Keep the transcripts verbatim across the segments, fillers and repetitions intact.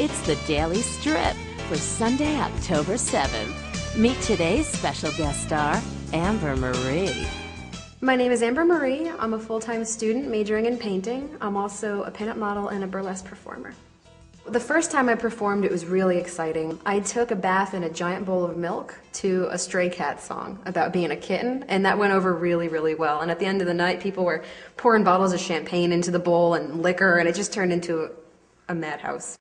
It's the Daily Strip for Sunday, October seventh. Meet today's special guest star, Amber Marie. My name is Amber Marie. I'm a full-time student majoring in painting. I'm also a pinup model and a burlesque performer. The first time I performed, it was really exciting. I took a bath in a giant bowl of milk to a Stray Cats song about being a kitten, and that went over really, really well. And at the end of the night, people were pouring bottles of champagne into the bowl and liquor, and it just turned into a madhouse.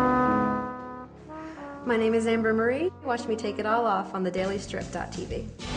My name is Amber Marie. Watch me take it all off on the daily strip dot t v.